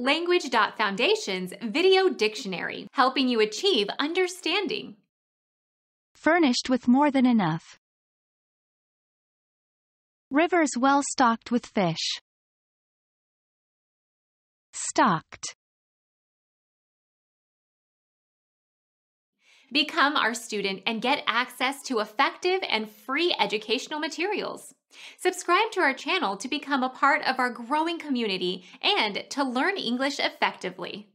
Language.Foundation's Video Dictionary, helping you achieve understanding. Furnished with more than enough. Rivers well stocked with fish. Stocked. Become our student and get access to effective and free educational materials. Subscribe to our channel to become a part of our growing community and to learn English effectively.